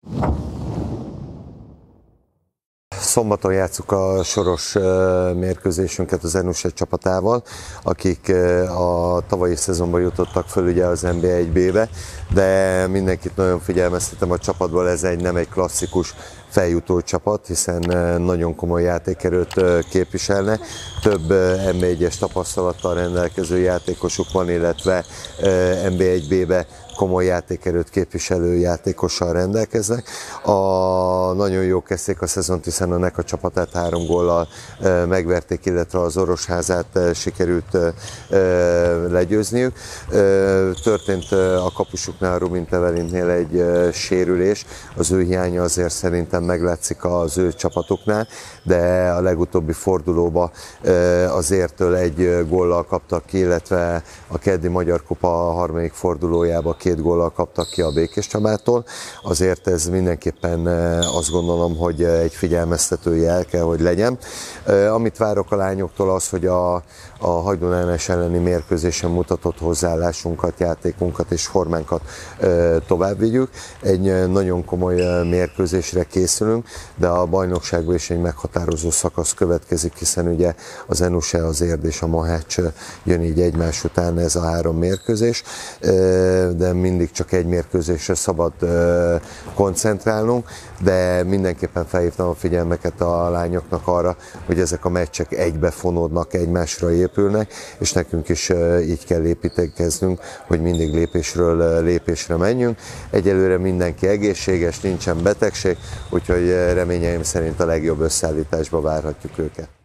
Szombaton játsszuk a soros mérkőzésünket az NUSE csapatával, akik a tavalyi szezonban jutottak föl ugye az NB 1B-be, de mindenkit nagyon figyelmeztetem a csapatból, ez nem egy klasszikus feljutó csapat, hiszen nagyon komoly játékerőt képviselnek, több NB1-es tapasztalattal rendelkező játékosuk van, illetve NB 1B-be komoly játékerőt képviselő játékossal rendelkeznek. Nagyon jó kezdték a szezont, hiszen a NECA csapatát 3 góllal megverték, illetve az Orosházát sikerült legyőzniük. Történt a kapusuknál, Rubin Tevelintnél egy sérülés, az ő hiánya azért szerintem meglátszik az ő csapatuknál, de a legutóbbi fordulóba azért egy góllal kaptak ki, illetve a keddi Magyar Kupa harmadik fordulójába 2 góllal kaptak ki a Békés Csabától. Azért ez mindenképpen azt gondolom, hogy egy figyelmeztető jel kell, hogy legyen. Amit várok a lányoktól az, hogy a Hajdúnánes elleni mérkőzésen mutatott hozzáállásunkat, játékunkat és formánkat tovább vigyük. Egy nagyon komoly mérkőzésre készülünk, de a bajnokságban is egy meghatározó szakasz következik, hiszen ugye az NUSE, az Érd és a Mohács jön így egymás után, ez a 3 mérkőzés, de mindig csak egy mérkőzésre szabad koncentrálnunk, de mindenképpen felhívtam a figyelmeket a lányoknak arra, hogy ezek a meccsek egybefonódnak, egymásra épülnek, és nekünk is így kell építkeznünk, hogy mindig lépésről lépésre menjünk. Egyelőre mindenki egészséges, nincsen betegség, úgyhogy reményeim szerint a legjobb összeállításba várhatjuk őket.